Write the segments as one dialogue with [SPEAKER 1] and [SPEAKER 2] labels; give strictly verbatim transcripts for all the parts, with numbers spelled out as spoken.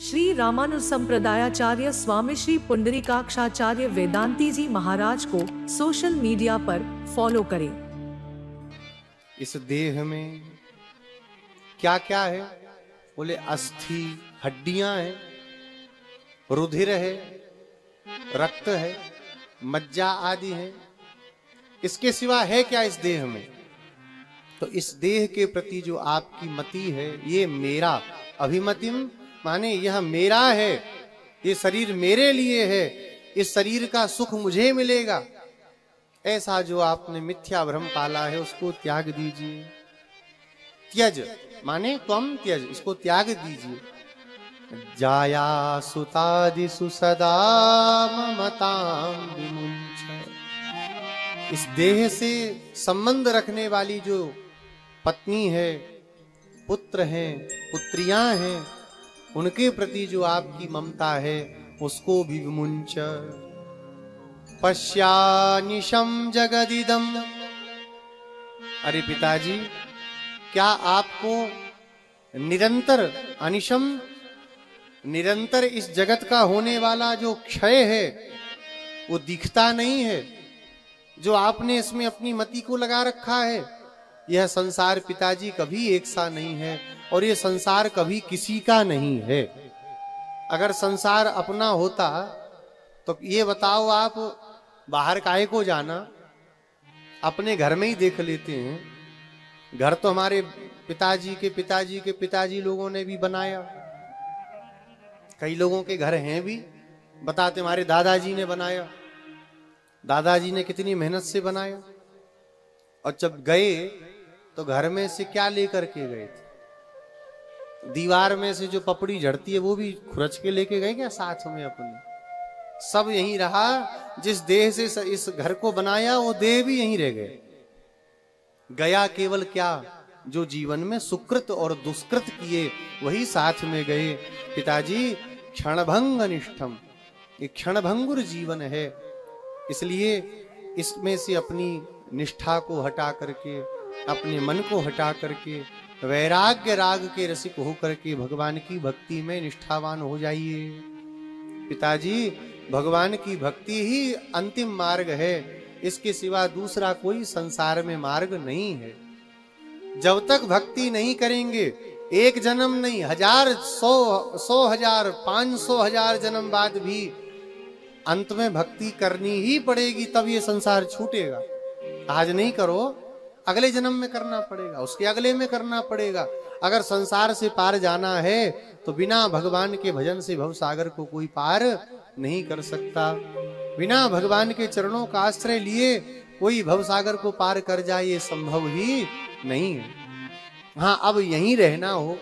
[SPEAKER 1] श्री रामानुज संप्रदायाचार्य स्वामी श्री पुंडरीकाक्षाचार्य वेदांती जी महाराज को social media पर follow करें।
[SPEAKER 2] इस देह में क्या क्या है? बोले अस्थि, हड्डियां हैं, रुधिर है, रक्त है, मज्जा आदि है। इसके सिवा है क्या इस देह में? तो इस देह के प्रति जो आपकी मति है, ये मेरा, अभिमतिम माने यह मेरा है, ये शरीर मेरे लिए है, इस शरीर का सुख मुझे मिलेगा, ऐसा जो आपने मिथ्या भ्रम पाला है उसको त्याग दीजिए। त्यज माने त्वम त्यज, इसको त्याग दीजिए। जाया सुतादिषु सदा ममतां विमुञ्च। इस देह से संबंध रखने वाली जो पत्नी है, पुत्र हैं, पुत्रियां हैं, उनके प्रति जो आपकी ममता है उसको भी विमुञ्च। पश्यानिशम जगदिदम। अरे पिताजी, क्या आपको निरंतर अनिशम, निरंतर इस जगत का होने वाला जो क्षय है वो दिखता नहीं है? जो आपने इसमें अपनी मति को लगा रखा है, यह संसार पिताजी कभी एक सा नहीं है और ये संसार कभी किसी का नहीं है। अगर संसार अपना होता तो ये बताओ, आप बाहर काहे को जाना, अपने घर में ही देख लेते हैं। घर तो हमारे पिताजी के पिताजी के पिताजी लोगों ने भी बनाया, कई लोगों के घर हैं भी, बताते हमारे दादाजी ने बनाया, दादाजी ने कितनी मेहनत से बनाया। और जब गए तो घर में से क्या लेकर के गए थे? दीवार में से जो पपड़ी झड़ती है वो भी खुरच के लेके गए क्या साथ में अपने? सब यहीं रहा। जिस देह से इस घर को बनाया वो देह भी यहीं रह गए। गया केवल क्या? जो जीवन में सुकृत और दुष्कृत किए वही साथ में गए। पिताजी क्षणभंग अनिष्ठम, ये क्षणभंगुर जीवन है, इसलिए इसमें से अपनी निष्ठा को हटा करके, अपने मन को हटा करके वैराग्य राग के रसिक होकर के भगवान की भक्ति में निष्ठावान हो जाइए। पिताजी, भगवान की भक्ति ही अंतिम मार्ग है, इसके सिवा दूसरा कोई संसार में मार्ग नहीं है। जब तक भक्ति नहीं करेंगे, एक जन्म नहीं, हजार, सौ, सौ हजार, पांच सौ हजार जन्म बाद भी अंत में भक्ति करनी ही पड़ेगी, तब ये संसार छूटेगा। आज नहीं करो, अगले जन्म में करना पड़ेगा, उसके अगले में करना पड़ेगा। अगर संसार से पार जाना है तो बिना भगवान के भजन से भवसागर को कोई पार नहीं कर सकता। बिना भगवान के चरणों का आश्रय लिए कोई भवसागर को पार कर जाए, ये संभव ही नहीं है। हाँ, अब यहीं रहना हो,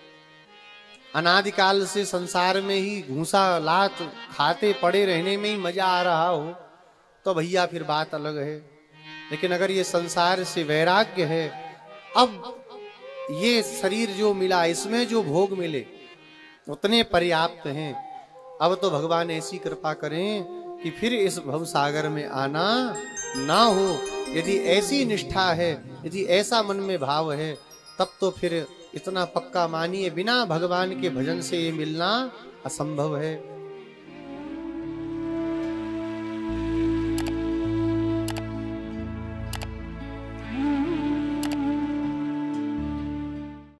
[SPEAKER 2] अनादिकाल से संसार में ही घूसा लात खाते पड़े रहने में ही मजा आ रहा हो तो भैया फिर बात अलग है। लेकिन अगर ये संसार से वैराग्य है, अब ये शरीर जो मिला, इसमें जो भोग मिले उतने पर्याप्त हैं। अब तो भगवान ऐसी कृपा करें कि फिर इस भवसागर में आना ना हो। यदि ऐसी निष्ठा है, यदि ऐसा मन में भाव है, तब तो फिर इतना पक्का मानिए, बिना भगवान के भजन से ये मिलना असंभव है।